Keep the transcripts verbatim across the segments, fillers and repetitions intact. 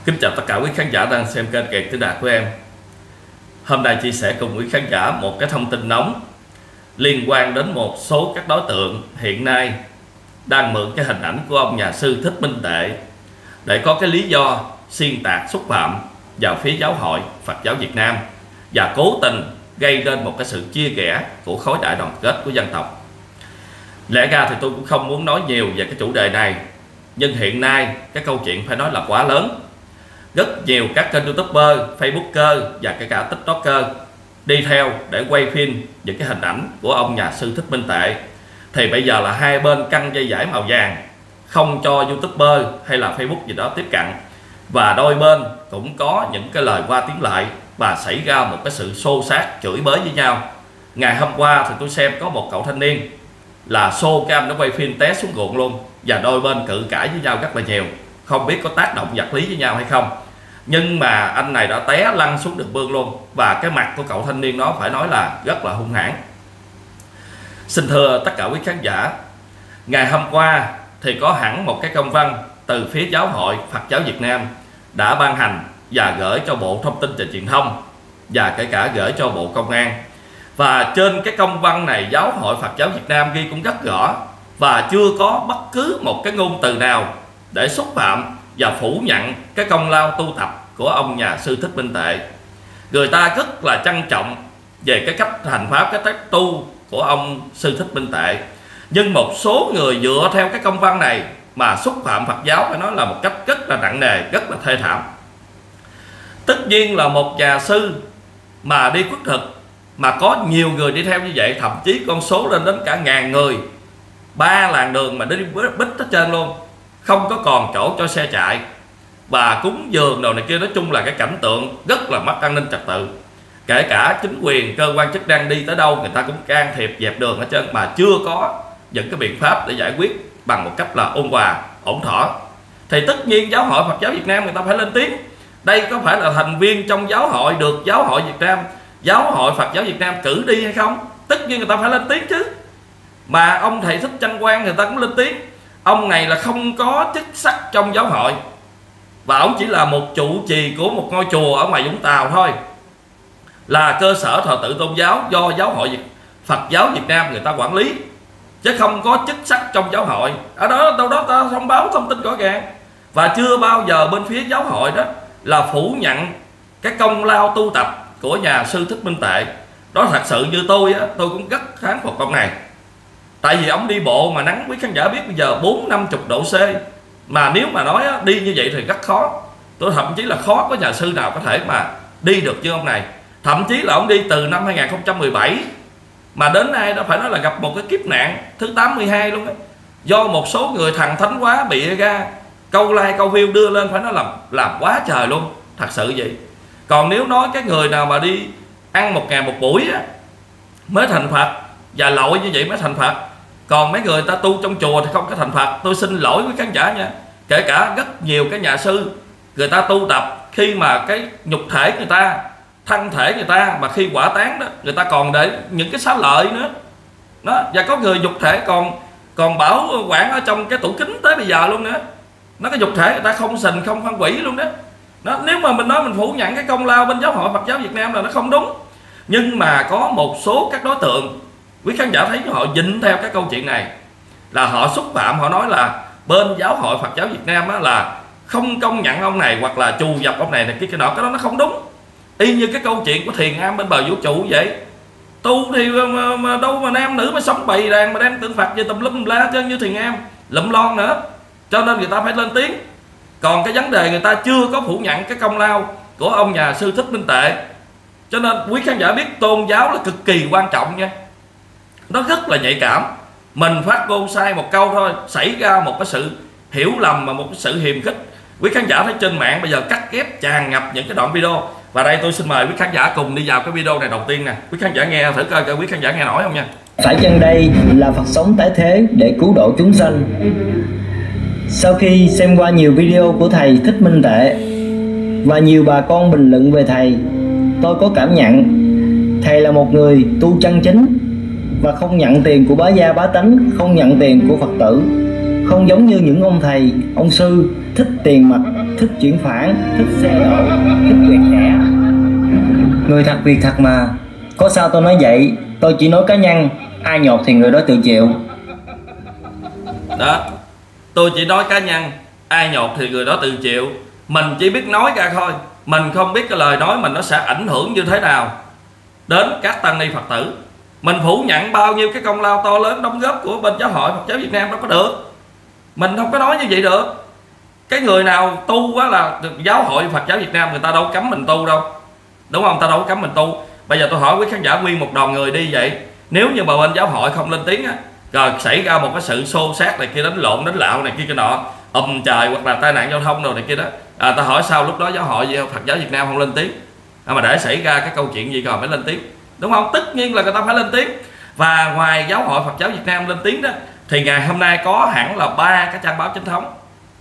Kính chào tất cả quý khán giả đang xem kênh Kèn Tiếng Đạt của em. Hôm nay chia sẻ cùng quý khán giả một cái thông tin nóng liên quan đến một số các đối tượng hiện nay đang mượn cái hình ảnh của ông nhà sư Thích Minh Tuệ để có cái lý do xuyên tạc xúc phạm vào phía giáo hội Phật giáo Việt Nam và cố tình gây nên một cái sự chia rẽ của khối đại đoàn kết của dân tộc. Lẽ ra thì tôi cũng không muốn nói nhiều về cái chủ đề này, nhưng hiện nay cái câu chuyện phải nói là quá lớn. Rất nhiều các kênh YouTuber, Facebooker và kể cả TikToker đi theo để quay phim những cái hình ảnh của ông nhà sư Thích Minh Tuệ. Thì bây giờ là hai bên căng dây dải màu vàng, không cho YouTuber hay là Facebook gì đó tiếp cận. Và đôi bên cũng có những cái lời qua tiếng lại và xảy ra một cái sự xô xát, chửi bới với nhau. Ngày hôm qua thì tôi xem có một cậu thanh niên là xô cam nó quay phim té xuống ruộng luôn, và đôi bên cự cãi với nhau rất là nhiều. Không biết có tác động vật lý với nhau hay không, nhưng mà anh này đã té lăn xuống đường mương luôn. Và cái mặt của cậu thanh niên đó phải nói là rất là hung hãn. Xin thưa tất cả quý khán giả, ngày hôm qua thì có hẳn một cái công văn từ phía Giáo hội Phật giáo Việt Nam đã ban hành và gửi cho Bộ Thông tin và Truyền thông và kể cả gửi cho Bộ Công an. Và trên cái công văn này, Giáo hội Phật giáo Việt Nam ghi cũng rất rõ và chưa có bất cứ một cái ngôn từ nào để xúc phạm và phủ nhận cái công lao tu tập của ông nhà sư Thích Minh Tuệ. Người ta rất là trân trọng về cái cách hành pháp, cái cách tu của ông sư Thích Minh Tuệ, nhưng một số người dựa theo cái công văn này mà xúc phạm Phật giáo phải nói là một cách rất là nặng nề, rất là thê thảm. Tất nhiên là một nhà sư mà đi khất thực mà có nhiều người đi theo như vậy, thậm chí con số lên đến cả ngàn người, ba làn đường mà đi bít hết trơn luôn, không có còn chỗ cho xe chạy, và cúng dường đồ này kia. Nói chung là cái cảnh tượng rất là mất an ninh trật tự. Kể cả chính quyền, cơ quan chức năng đi tới đâu người ta cũng can thiệp dẹp đường hết trơn, mà chưa có những cái biện pháp để giải quyết bằng một cách là ôn hòa, ổn thỏa. Thì tất nhiên Giáo hội Phật giáo Việt Nam người ta phải lên tiếng. Đây có phải là thành viên trong giáo hội, được Giáo hội Việt Nam, Giáo hội Phật giáo Việt Nam cử đi hay không? Tất nhiên người ta phải lên tiếng chứ. Mà ông thầy Thích Trân Quang người ta cũng lên tiếng. Ông này là không có chức sắc trong giáo hội, và ông chỉ là một trụ trì của một ngôi chùa ở ngoài Vũng Tàu thôi, là cơ sở thờ tự tôn giáo do Giáo hội Phật giáo Việt Nam người ta quản lý, chứ không có chức sắc trong giáo hội. Ở đó đâu đó ta thông báo thông tin rõ ràng. Và chưa bao giờ bên phía giáo hội đó là phủ nhận cái công lao tu tập của nhà sư Thích Minh Tuệ. Đó thật sự như tôi á, tôi cũng rất thán phục ông này. Tại vì ông đi bộ mà nắng, quý khán giả biết bây giờ bốn năm chục độ C, mà nếu mà nói á, đi như vậy thì rất khó. Tôi thậm chí là khó có nhà sư nào có thể mà đi được như ông này. Thậm chí là ông đi từ năm hai nghìn không trăm mười bảy mà đến nay đã phải nói là gặp một cái kiếp nạn thứ tám mươi hai luôn ấy. Do một số người thần thánh quá bị ra câu like câu view đưa lên, phải nói làm làm quá trời luôn, thật sự vậy. Còn nếu nói cái người nào mà đi ăn một ngày một buổi á, mới thành Phật, và lội như vậy mới thành Phật. Còn mấy người ta tu trong chùa thì không có thành Phật. Tôi xin lỗi với khán giả nha. Kể cả rất nhiều cái nhà sư người ta tu tập, khi mà cái nhục thể người ta, thân thể người ta mà khi quả tán đó, người ta còn để những cái xá lợi nữa đó. Và có người nhục thể còn còn bảo quản ở trong cái tủ kính tới bây giờ luôn nữa. Nó cái nhục thể người ta không sình, không phân hủy luôn đó. Đó, nếu mà mình nói mình phủ nhận cái công lao bên Giáo hội Phật giáo Việt Nam là nó không đúng. Nhưng mà có một số các đối tượng, quý khán giả thấy họ dịnh theo cái câu chuyện này, là họ xúc phạm, họ nói là bên Giáo hội Phật giáo Việt Nam á, là không công nhận ông này, hoặc là trù dập ông này này kia cái nọ. Cái đó nó không đúng. Y như cái câu chuyện của Thiền Am bên bờ vũ trụ vậy. Tu thì mà, mà đâu mà nam nữ mà sống bày đàn mà đem tượng Phật về tùm lum la chứ, như Thiền Am lụm lon nữa. Cho nên người ta phải lên tiếng. Còn cái vấn đề người ta chưa có phủ nhận cái công lao của ông nhà sư Thích Minh Tuệ. Cho nên quý khán giả biết tôn giáo là cực kỳ quan trọng nha. Nó rất là nhạy cảm. Mình phát ngôn sai một câu thôi, xảy ra một cái sự hiểu lầm và một cái sự hiềm khích. Quý khán giả thấy trên mạng bây giờ cắt ghép tràn ngập những cái đoạn video. Và đây tôi xin mời quý khán giả cùng đi vào cái video này đầu tiên nè. Quý khán giả nghe thử coi, coi quý khán giả nghe nổi không nha. Phải chăng đây là Phật sống tái thế để cứu độ chúng sanh? Sau khi xem qua nhiều video của thầy Thích Minh Tuệ và nhiều bà con bình luận về thầy, tôi có cảm nhận thầy là một người tu chân chính và không nhận tiền của bá gia bá tánh, không nhận tiền của Phật tử, không giống như những ông thầy, ông sư thích tiền mặt, thích thích chuyển phản, thích xe độ, thích quẹt thẻ. Người thật việc thật mà. Có sao tôi nói vậy, tôi chỉ nói cá nhân, ai nhột thì người đó tự chịu. Đó, tôi chỉ nói cá nhân, ai nhột thì người đó tự chịu. Mình chỉ biết nói ra thôi, mình không biết cái lời nói mình nó sẽ ảnh hưởng như thế nào đến các tăng ni Phật tử. Mình phủ nhận bao nhiêu cái công lao to lớn đóng góp của bên Giáo hội Phật giáo Việt Nam đâu có được. Mình không có nói như vậy được. Cái người nào tu á là Giáo hội Phật giáo Việt Nam, người ta đâu cấm mình tu đâu, đúng không? Ta đâu có cấm mình tu. Bây giờ tôi hỏi quý khán giả, nguyên một đoàn người đi vậy, nếu như mà bên Giáo hội không lên tiếng á, rồi xảy ra một cái sự xô xát này kia, đánh lộn đánh lạo này kia cái nọ, ầm trời, hoặc là tai nạn giao thông rồi này kia đó, à, ta hỏi sao lúc đó Giáo hội Phật giáo Việt Nam không lên tiếng, à, mà để xảy ra cái câu chuyện gì rồi mới lên tiếng, đúng không? Tất nhiên là người ta phải lên tiếng. Và ngoài Giáo hội Phật giáo Việt Nam lên tiếng đó, thì ngày hôm nay có hẳn là ba cái trang báo chính thống,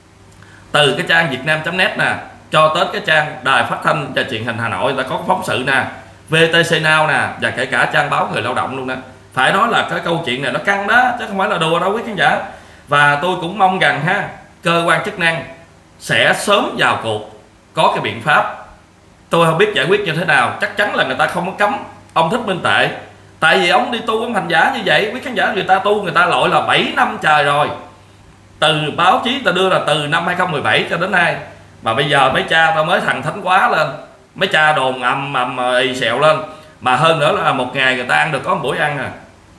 từ cái trang Vietnam chấm net nè, cho tới cái trang Đài Phát thanh và Truyền hình Hà Nội đã có phóng sự nè, vê tê xê Now nè, và kể cả trang báo Người Lao Động luôn đó. Phải nói là cái câu chuyện này nó căng đó, chứ không phải là đùa đâu quý khán giả. Và tôi cũng mong rằng ha, cơ quan chức năng sẽ sớm vào cuộc, có cái biện pháp. Tôi không biết giải quyết như thế nào, chắc chắn là người ta không có cấm ông Thích Minh Tệ, tại vì ông đi tu ông hành giả như vậy. Quý khán giả, người ta tu người ta lội là bảy năm trời rồi, từ báo chí ta đưa là từ năm hai không một bảy cho đến nay, mà bây giờ mấy cha ta mới thần thánh quá lên, mấy cha đồn ầm ầm ì xèo lên. Mà hơn nữa là một ngày người ta ăn được có một buổi ăn à,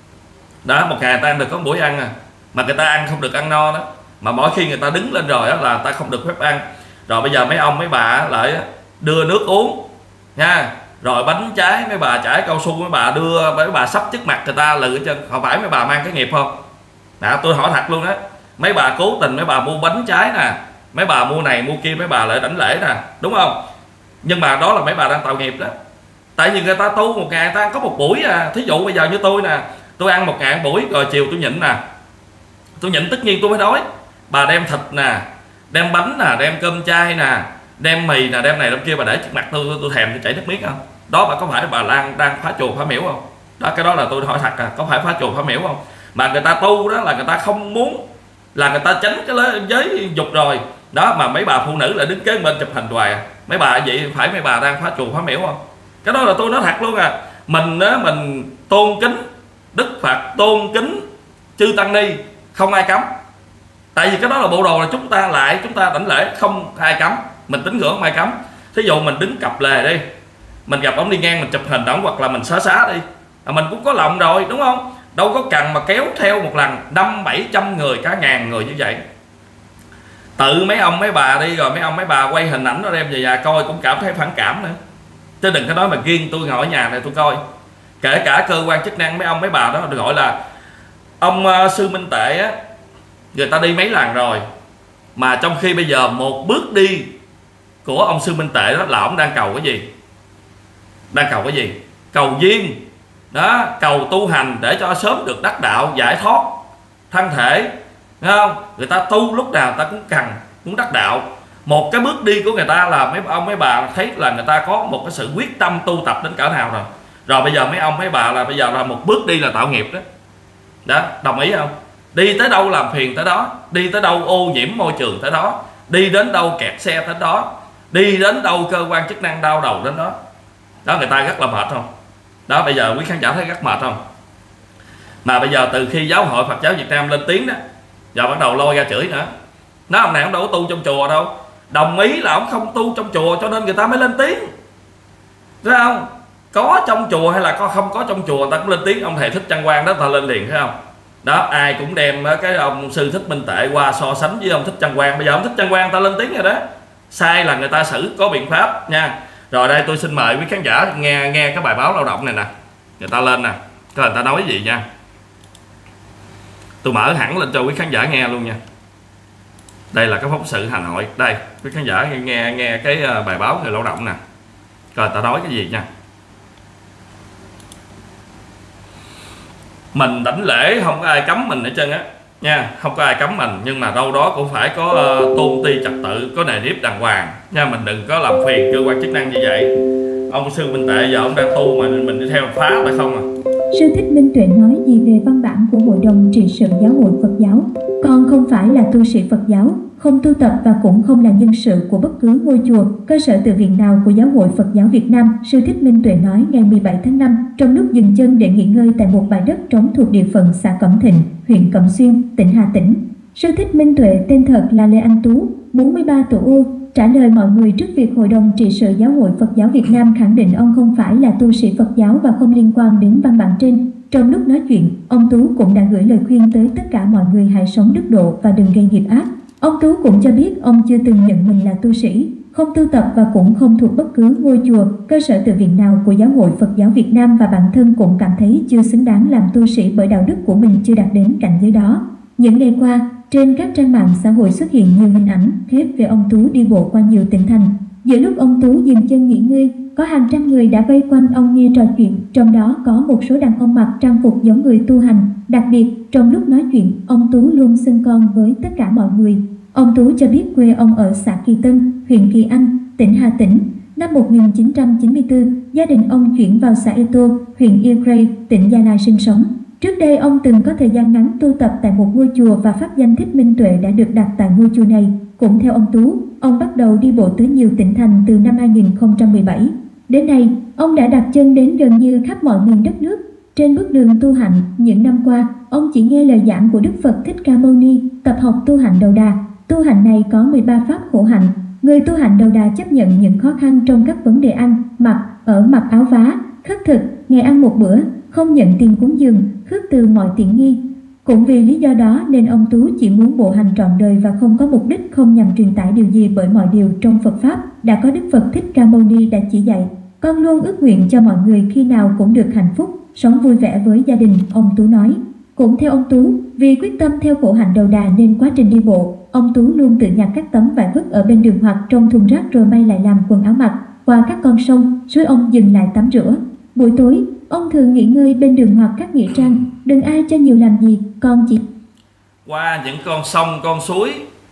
đó, một ngày người ta ăn được có một buổi ăn à, mà người ta ăn không được ăn no đó, mà mỗi khi người ta đứng lên rồi đó là người ta không được phép ăn. Rồi bây giờ mấy ông mấy bà lại đưa nước uống nha, rồi bánh trái, mấy bà chải cao su mấy bà đưa, mấy bà sắp trước mặt người ta lự chân, không phải mấy bà mang cái nghiệp không? Đó, tôi hỏi thật luôn đó, mấy bà cố tình mấy bà mua bánh trái nè, mấy bà mua này mua kia, mấy bà lại đảnh lễ nè, đúng không? Nhưng mà đó là mấy bà đang tạo nghiệp đó. Tại vì người ta tu một ngày người ta ăn có một buổi à. Thí dụ bây giờ như tôi nè, tôi ăn một ngày một buổi, rồi chiều tôi nhịn nè, tôi nhịn tất nhiên tôi mới đói. Bà đem thịt nè, đem bánh nè, đem cơm chay nè, đem mì nè, đem này đem kia, bà để trước mặt tôi, tôi, tôi thèm tôi chảy nước miếng không? Đó, bà có phải bà Lan đang phá chùa phá miễu không? Đó, cái đó là tôi hỏi thật à, có phải phá chùa phá miễu không? Mà người ta tu đó là người ta không muốn, là người ta tránh cái giới dục rồi đó, mà mấy bà phụ nữ lại đứng kế bên chụp hình hoài. Mấy bà vậy phải mấy bà đang phá chùa phá miễu không? Cái đó là tôi nói thật luôn à. Mình á, mình tôn kính Đức Phật, tôn kính chư tăng ni, không ai cấm. Tại vì cái đó là bộ đồ là chúng ta lại chúng ta đảnh lễ, không ai cấm, mình tín ngưỡng không ai cấm. Thí dụ mình đứng cặp lề đi, mình gặp ông đi ngang mình chụp hình ổng, hoặc là mình xá xá đi, à, mình cũng có lòng rồi, đúng không? Đâu có cần mà kéo theo một lần năm bảy trăm người, cả ngàn người như vậy. Tự mấy ông mấy bà đi, rồi mấy ông mấy bà quay hình ảnh nó đem về nhà coi cũng cảm thấy phản cảm nữa, chứ đừng có nói mà riêng tôi ngồi ở nhà này tôi coi. Kể cả cơ quan chức năng mấy ông mấy bà đó được gọi là ông uh, Sư Minh Tệ á, người ta đi mấy lần rồi, mà trong khi bây giờ một bước đi của ông Sư Minh Tệ đó là ông đang cầu cái gì? Đang cầu cái gì? Cầu duyên đó, cầu tu hành để cho sớm được đắc đạo, giải thoát thân thể, thấy không? Người ta tu lúc nào người ta cũng cần muốn đắc đạo. Một cái bước đi của người ta là mấy ông mấy bà thấy là người ta có một cái sự quyết tâm tu tập đến cỡ nào rồi. Rồi bây giờ mấy ông mấy bà là bây giờ là một bước đi là tạo nghiệp đó. Đó, đồng ý không? Đi tới đâu làm phiền tới đó, đi tới đâu ô nhiễm môi trường tới đó, đi đến đâu kẹt xe tới đó, đi đến đâu cơ quan chức năng đau đầu đến đó. Đó, người ta rất là mệt không? Đó, bây giờ quý khán giả thấy rất mệt không? Mà bây giờ từ khi Giáo hội Phật giáo Việt Nam lên tiếng đó, giờ bắt đầu lôi ra chửi nữa. Nó ông này ông đâu có tu trong chùa đâu, đồng ý là ông không tu trong chùa cho nên người ta mới lên tiếng, thấy không? Có trong chùa hay là có không có trong chùa người ta cũng lên tiếng. Ông thầy Thích Trăng Quang đó ta lên liền, thấy không? Đó, ai cũng đem cái ông Sư Thích Minh Tệ qua so sánh với ông Thích Trăng Quang. Bây giờ ông Thích Trăng Quang ta lên tiếng rồi đó, sai là người ta xử, có biện pháp nha. Rồi đây tôi xin mời quý khán giả nghe nghe cái bài báo Lao Động này nè, người ta lên nè, coi người ta nói gì nha. Tôi mở hẳn lên cho quý khán giả nghe luôn nha. Đây là cái phóng sự Hà Nội, đây quý khán giả nghe nghe cái bài báo Người Lao Động nè, coi người ta nói cái gì nha. Mình đảnh lễ không có ai cấm mình hết trơn á nha, không có ai cấm mình, nhưng mà đâu đó cũng phải có uh, tôn ti trật tự, có nề nếp đàng hoàng nha. Mình đừng có làm phiền cơ quan chức năng như vậy. Ông Sư Minh Tệ giờ ông đang tu mà mình đi theo phá phải không à? Sư Thích Minh Tuệ nói gì về văn bản của Hội đồng trị sự Giáo hội Phật giáo? Con không phải là tu sĩ Phật giáo, không tu tập và cũng không là nhân sự của bất cứ ngôi chùa, cơ sở tự viện nào của Giáo hội Phật giáo Việt Nam, Sư Thích Minh Tuệ nói ngày mười bảy tháng năm trong lúc dừng chân để nghỉ ngơi tại một bãi đất trống thuộc địa phận xã Cẩm Thịnh, huyện Cẩm Xuyên, tỉnh Hà Tĩnh. Sư Thích Minh Tuệ tên thật là Lê Anh Tú, bốn mươi ba tuổi ô, trả lời mọi người trước việc Hội đồng trị sự Giáo hội Phật giáo Việt Nam khẳng định ông không phải là tu sĩ Phật giáo và không liên quan đến văn bản trên. Trong lúc nói chuyện, ông Tú cũng đã gửi lời khuyên tới tất cả mọi người hãy sống đức độ và đừng gây nghiệp ác. Ông Tú cũng cho biết ông chưa từng nhận mình là tu sĩ, không tu tập và cũng không thuộc bất cứ ngôi chùa, cơ sở tự viện nào của Giáo hội Phật giáo Việt Nam và bản thân cũng cảm thấy chưa xứng đáng làm tu sĩ bởi đạo đức của mình chưa đạt đến cảnh giới đó. Những ngày qua, trên các trang mạng xã hội xuất hiện nhiều hình ảnh, clip về ông Tú đi bộ qua nhiều tỉnh thành. Giữa lúc ông Tú dừng chân nghỉ ngơi, có hàng trăm người đã vây quanh ông nghe trò chuyện, trong đó có một số đàn ông mặc trang phục giống người tu hành. Đặc biệt, trong lúc nói chuyện, ông Tú luôn xưng con với tất cả mọi người. Ông Tú cho biết quê ông ở xã Kỳ Tân, huyện Kỳ Anh, tỉnh Hà Tĩnh. Năm một nghìn chín trăm chín mươi tư, gia đình ông chuyển vào xã Ê Tô, huyện Ia Krey, tỉnh Gia Lai sinh sống. Trước đây ông từng có thời gian ngắn tu tập tại một ngôi chùa và pháp danh Thích Minh Tuệ đã được đặt tại ngôi chùa này. Cũng theo ông Tú, ông bắt đầu đi bộ tới nhiều tỉnh thành từ năm hai nghìn không trăm mười bảy. Đến nay, ông đã đặt chân đến gần như khắp mọi miền đất nước. Trên bước đường tu hành, những năm qua, ông chỉ nghe lời giảng của Đức Phật Thích Ca Mâu Ni, tập học tu hành đầu đà. Tu hành này có mười ba pháp khổ hạnh. Người tu hành đầu đà chấp nhận những khó khăn trong các vấn đề ăn, mặc, ở mặc áo vá, khất thực, ngày ăn một bữa, không nhận tiền cúng dường, khước từ mọi tiện nghi. Cũng vì lý do đó nên ông Tú chỉ muốn bộ hành trọn đời và không có mục đích, không nhằm truyền tải điều gì bởi mọi điều trong Phật Pháp đã có Đức Phật Thích Ca Mâu Ni đã chỉ dạy. Con luôn ước nguyện cho mọi người khi nào cũng được hạnh phúc, sống vui vẻ với gia đình, ông Tú nói. Cũng theo ông Tú, vì quyết tâm theo khổ hạnh đầu đà nên quá trình đi bộ, ông Tú luôn tự nhặt các tấm vải vứt ở bên đường hoặc trong thùng rác rồi may lại làm quần áo mặc. Qua các con sông, suối ông dừng lại tắm rửa. Buổi tối, ông thường nghỉ ngơi bên đường hoặc các nghĩa trang. Đừng ai cho nhiều làm gì, con chỉ qua những con sông, con suối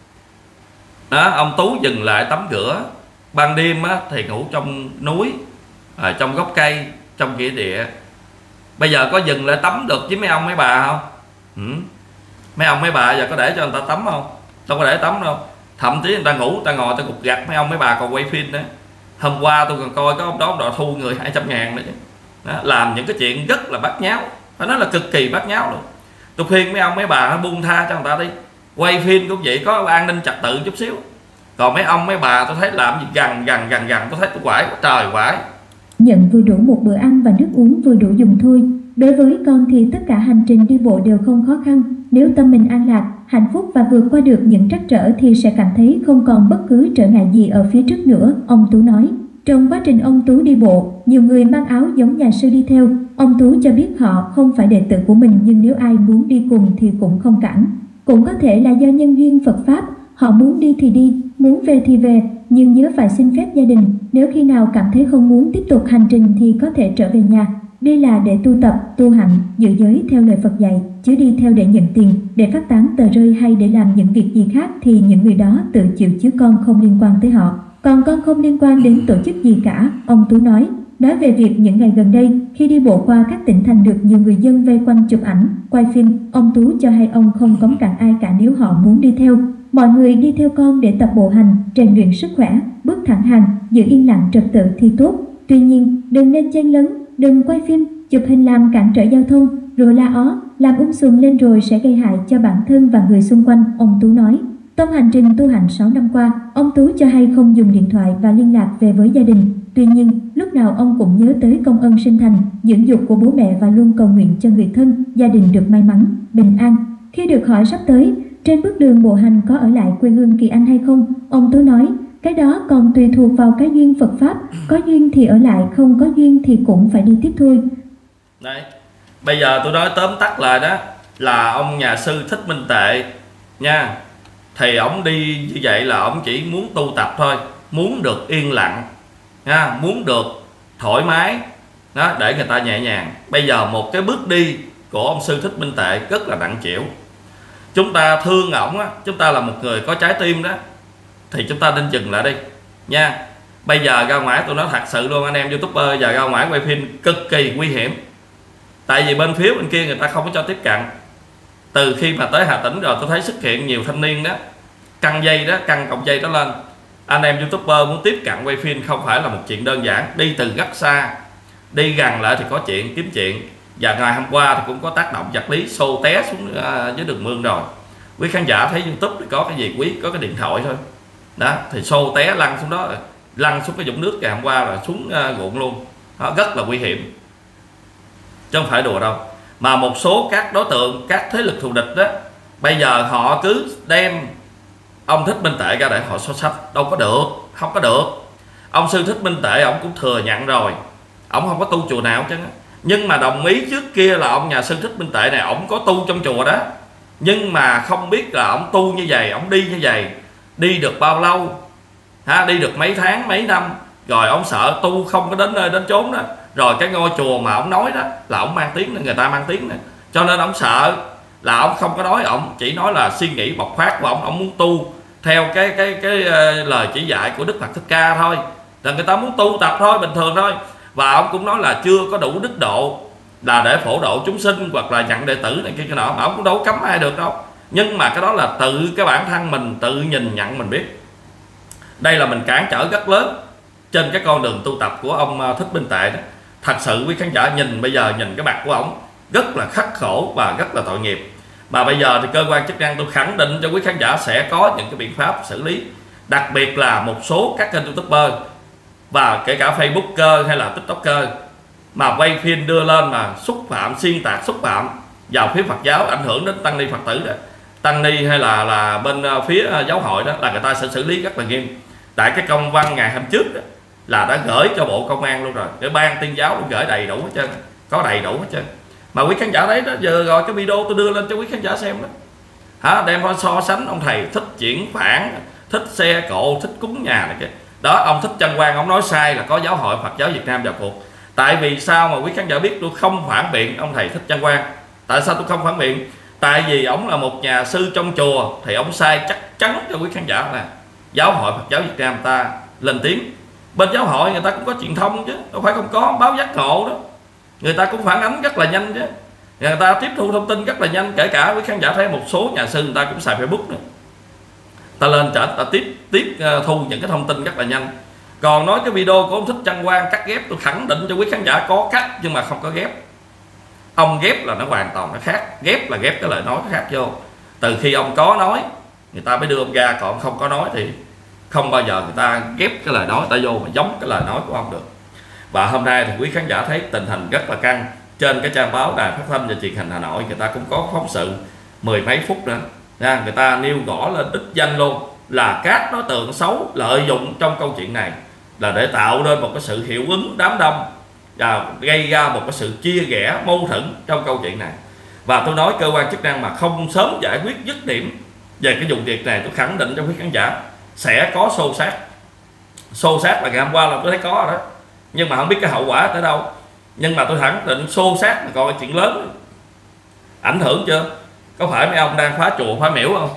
đó, ông Tú dừng lại tắm rửa. Ban đêm á, thì ngủ trong núi, à, trong gốc cây, trong nghĩa địa. Bây giờ có dừng lại tắm được với mấy ông mấy bà không? Ừ. Mấy ông mấy bà giờ có để cho người ta tắm không? Đâu có để tắm đâu. Thậm chí người ta ngủ, người ta ngồi, người ta gục gặt, mấy ông mấy bà còn quay phim nữa. Hôm qua tôi còn coi có ông đó, ông đó thu người hai trăm ngàn nữa chứ. Đó, làm những cái chuyện rất là bát nháo, phải nói là cực kỳ bát nháo luôn. Tôi khuyên mấy ông mấy bà nó buông tha cho người ta đi. Quay phim cũng vậy, có an ninh trật tự chút xíu. Còn mấy ông mấy bà tôi thấy làm gì gần gần gần gần, tôi thấy tôi quải trời quải. Nhận vừa đủ một bữa ăn và nước uống vừa đủ dùng thôi. Đối với con thì tất cả hành trình đi bộ đều không khó khăn. Nếu tâm mình an lạc, hạnh phúc và vượt qua được những trắc trở thì sẽ cảm thấy không còn bất cứ trở ngại gì ở phía trước nữa, ông Tú nói. Trong quá trình ông Tú đi bộ, nhiều người mang áo giống nhà sư đi theo. Ông Tú cho biết họ không phải đệ tử của mình, nhưng nếu ai muốn đi cùng thì cũng không cản. Cũng có thể là do nhân duyên Phật Pháp, họ muốn đi thì đi, muốn về thì về, nhưng nhớ phải xin phép gia đình. Nếu khi nào cảm thấy không muốn tiếp tục hành trình thì có thể trở về nhà. Đây là để tu tập, tu hành, giữ giới theo lời Phật dạy, chứ đi theo để nhận tiền, để phát tán tờ rơi hay để làm những việc gì khác thì những người đó tự chịu chứ con không liên quan tới họ. Còn con không liên quan đến tổ chức gì cả, ông Tú nói. Nói về việc những ngày gần đây, khi đi bộ qua các tỉnh thành được nhiều người dân vây quanh chụp ảnh, quay phim, ông Tú cho hay ông không cấm cản ai cả nếu họ muốn đi theo. Mọi người đi theo con để tập bộ hành, rèn luyện sức khỏe, bước thẳng hàng, giữ yên lặng trật tự thì tốt. Tuy nhiên, đừng nên chen lấn, đừng quay phim, chụp hình làm cản trở giao thông, rồi la ó, làm um sùm lên rồi sẽ gây hại cho bản thân và người xung quanh, ông Tú nói. Trong hành trình tu hành sáu năm qua, ông Tú cho hay không dùng điện thoại và liên lạc về với gia đình. Tuy nhiên, lúc nào ông cũng nhớ tới công ơn sinh thành, dưỡng dục của bố mẹ và luôn cầu nguyện cho người thân, gia đình được may mắn, bình an. Khi được hỏi sắp tới, trên bước đường bộ hành có ở lại quê hương Kỳ Anh hay không, ông Tú nói, cái đó còn tùy thuộc vào cái duyên Phật Pháp, có duyên thì ở lại, không có duyên thì cũng phải đi tiếp thôi. Đấy, bây giờ tôi nói tóm tắt lại đó là ông nhà sư Thích Minh Tuệ nha. Thì ổng đi như vậy là ổng chỉ muốn tu tập thôi, muốn được yên lặng nha, muốn được thoải mái đó, để người ta nhẹ nhàng. Bây giờ một cái bước đi của ông sư Thích Minh Tuệ rất là nặng chịu. Chúng ta thương ổng á, chúng ta là một người có trái tim đó, thì chúng ta nên dừng lại đi nha. Bây giờ ra ngoài tôi nói thật sự luôn anh em YouTuber, giờ ra ngoài quay phim cực kỳ nguy hiểm. Tại vì bên phía bên kia người ta không có cho tiếp cận. Từ khi mà tới Hà Tĩnh rồi tôi thấy xuất hiện nhiều thanh niên đó căng dây đó, căng cọng dây đó lên. Anh em YouTuber muốn tiếp cận quay phim không phải là một chuyện đơn giản, đi từ rất xa, đi gần lại thì có chuyện kiếm chuyện. Và ngày hôm qua thì cũng có tác động vật lý xô té xuống uh, dưới đường mương rồi. Quý khán giả thấy YouTube thì có cái gì quý, có cái điện thoại thôi đó, thì xô té lăn xuống đó, lăn xuống cái vũng nước ngày hôm qua rồi xuống uh, ruộng luôn đó, rất là nguy hiểm chứ không phải đùa đâu. Mà một số các đối tượng, các thế lực thù địch đó, bây giờ họ cứ đem ông Thích Minh Tệ ra để họ so sánh. Đâu có được, không có được. Ông sư Thích Minh Tệ ông cũng thừa nhận rồi, ông không có tu chùa nào chứ, nhưng mà đồng ý trước kia là ông nhà sư Thích Minh Tệ này ông có tu trong chùa đó, nhưng mà không biết là ông tu như vậy, ông đi như vậy đi được bao lâu ha, đi được mấy tháng mấy năm rồi ông sợ tu không có đến nơi đến chốn đó, rồi cái ngôi chùa mà ông nói đó là ông mang tiếng nên người ta mang tiếng này, cho nên ông sợ là ông không có nói, ông chỉ nói là suy nghĩ bộc phát của ông, ông muốn tu theo cái cái cái, cái uh, lời chỉ dạy của Đức Phật Thích Ca thôi, là người ta muốn tu tập thôi, bình thường thôi. Và ông cũng nói là chưa có đủ đức độ là để phổ độ chúng sinh hoặc là nhận đệ tử này kia cái nọ, mà ông cũng đâu cấm ai được đâu. Nhưng mà cái đó là tự cái bản thân mình tự nhìn nhận mình biết. Đây là mình cản trở rất lớn trên cái con đường tu tập của ông Thích Minh Tệ đó. Thật sự quý khán giả nhìn bây giờ nhìn cái mặt của ông rất là khắc khổ và rất là tội nghiệp. Mà bây giờ thì cơ quan chức năng tôi khẳng định cho quý khán giả sẽ có những cái biện pháp xử lý. Đặc biệt là một số các kênh YouTuber và kể cả Facebooker hay là TikToker mà quay phim đưa lên mà xúc phạm, xuyên tạc, xúc phạm vào phía Phật giáo, ảnh hưởng đến tăng ni Phật tử đó, tăng ni hay là là bên phía giáo hội đó, là người ta sẽ xử lý rất là nghiêm. Tại cái công văn ngày hôm trước đó, là đã gửi cho Bộ Công an luôn rồi, cái ban tuyên giáo cũng gửi đầy đủ hết trơn, có đầy đủ hết trơn. Mà quý khán giả thấy đó, giờ rồi cái video tôi đưa lên cho quý khán giả xem đó hả, đem ra so sánh ông thầy thích chuyển khoản, thích xe cộ, thích cúng nhà này kia đó. Ông Thích Trân Quang ông nói sai là có giáo hội Phật giáo Việt Nam vào cuộc. Tại vì sao mà quý khán giả biết tôi không phản biện ông thầy Thích Trân Quang? Tại sao tôi không phản biện? Tại vì ông là một nhà sư trong chùa thì ông sai chắc chắn cho quý khán giả là giáo hội Phật giáo Việt Nam ta lên tiếng. Bên giáo hội người ta cũng có truyền thông chứ, đâu phải không có, báo giác ngộ đó, người ta cũng phản ánh rất là nhanh chứ, người ta tiếp thu thông tin rất là nhanh. Kể cả quý khán giả thấy một số nhà sư người ta cũng xài Facebook nữa, ta lên trở ta tiếp tiếp uh, thu những cái thông tin rất là nhanh. Còn nói cái video của ông Thích Trân Quang cắt ghép, tôi khẳng định cho quý khán giả có cắt nhưng mà không có ghép. Ông ghép là nó hoàn toàn nó khác, ghép là ghép cái lời nói khác vô. Từ khi ông có nói người ta mới đưa ông ra, còn không có nói thì không bao giờ người ta ghép cái lời nói ta vô mà giống cái lời nói của ông được. Và hôm nay thì quý khán giả thấy tình hình rất là căng. Trên cái trang báo Đài Phát thanh và Truyền hình Hà Nội người ta cũng có phóng sự mười mấy phút nữa, người ta nêu rõ lên đích danh luôn là các đối tượng xấu lợi dụng trong câu chuyện này là để tạo nên một cái sự hiệu ứng đám đông và gây ra một cái sự chia rẽ mâu thuẫn trong câu chuyện này. Và tôi nói cơ quan chức năng mà không sớm giải quyết dứt điểm về cái vụ việc này, tôi khẳng định cho quý khán giả sẽ có xô xát. Xô xát là ngày hôm qua là tôi thấy có rồi đó, nhưng mà không biết cái hậu quả tới đâu. Nhưng mà tôi khẳng định xô xát là còn cái chuyện lớn. Ảnh hưởng chưa? Có phải mấy ông đang phá chùa phá miễu không?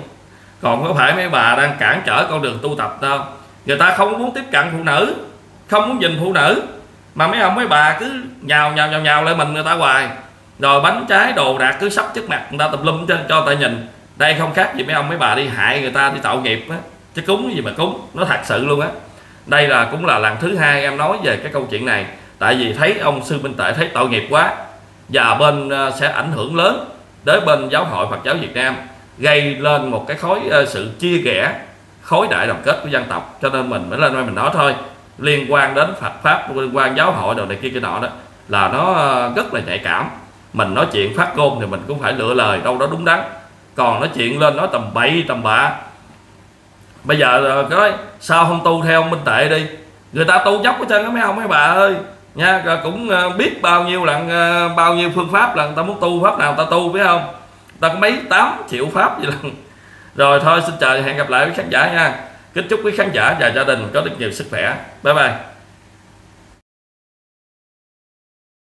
Còn có phải mấy bà đang cản trở con đường tu tập đâu? Người ta không muốn tiếp cận phụ nữ, không muốn nhìn phụ nữ, mà mấy ông mấy bà cứ nhào nhào nhào nhào lại mình người ta hoài, rồi bánh trái đồ đạc cứ sắp trước mặt người ta tùm lum cho, cho người ta nhìn. Đây không khác gì mấy ông mấy bà đi hại người ta, đi tạo nghiệp á, chứ cúng cái gì mà cúng, nó thật sự luôn á. Đây là cũng là lần thứ hai em nói về cái câu chuyện này, tại vì thấy ông sư Minh Tệ thấy tội nghiệp quá và bên uh, sẽ ảnh hưởng lớn đến bên giáo hội Phật giáo Việt Nam, gây lên một cái khối uh, sự chia rẽ, khối đại đoàn kết của dân tộc. Cho nên mình mới lên đây mình nói thôi, liên quan đến Phật pháp, liên quan giáo hội đồ này kia cái nọ đó là nó uh, rất là nhạy cảm. Mình nói chuyện phát ngôn thì mình cũng phải lựa lời đâu đó đúng đắn, còn nói chuyện lên nói tầm bậy tầm bạ. Bây giờ cái sao không tu theo ông Minh Tệ đi, người ta tu dốc hết trơn á mấy ông mấy bà ơi nha. Cũng biết bao nhiêu lần, bao nhiêu phương pháp là người ta muốn tu pháp nào người ta tu, biết không, người ta có mấy tám triệu pháp gì lần. Rồi thôi xin chào, hẹn gặp lại quý khán giả nha. Kính chúc quý khán giả và gia đình có được nhiều sức khỏe. Bye bye.